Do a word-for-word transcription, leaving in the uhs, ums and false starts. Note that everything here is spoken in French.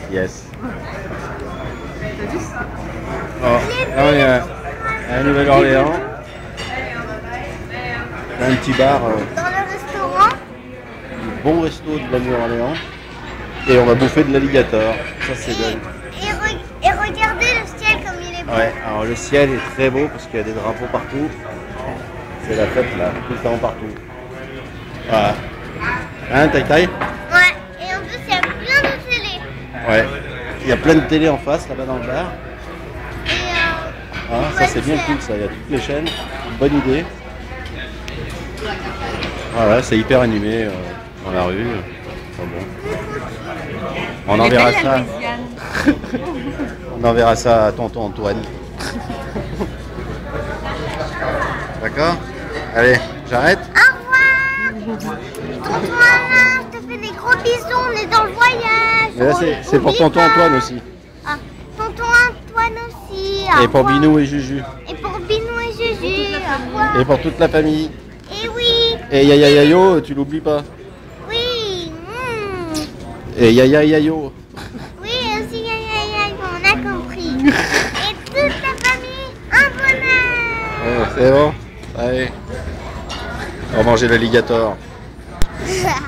Yes. T'as vu ça? Oh, là on est à, à Nouvelle-Orléans. Un petit bar, euh, Dans le restaurant. du bon resto de la Nouvelle-Orléans. Et on va bouffer de l'alligator. Ça c'est Et, de... et, re- et regardez le ciel comme il est beau. Ouais, alors le ciel est très beau parce qu'il y a des drapeaux partout. C'est la fête là, tout le temps partout. Voilà. Hein, taille taille? Ouais. Et en plus, il y a plein de télé. Ouais. Il y a plein de télé en face là-bas dans le bar. Et euh, Ah, ça c'est bien cool ça, il y a toutes les chaînes. Bonne idée. Voilà, c'est hyper animé euh, dans la rue. Enfin bon. On Elle est enverra belle, la ça. Louisiane. On enverra ça à tonton Antoine. D'accord? Allez, j'arrête? au revoir. Tonton Alain, je te fais des gros bisous. On est dans le voyage. Mais là c'est c'est pour Oublie tonton pas. Antoine aussi. Ah, tonton Antoine aussi. au Et pour revoir. Binou et Juju. Et pour Binou et Juju. Au revoir. Et pour toute la famille. Et oui. Et Yaya Yayo, tu l'oublies pas. Oui. hmm. Et Yaya Yayo. Oui, aussi, aïe, aïe, aïe, on a compris. Et toute la famille, un bonheur. Ouais, c'est bon. Allez. On va manger l'alligator.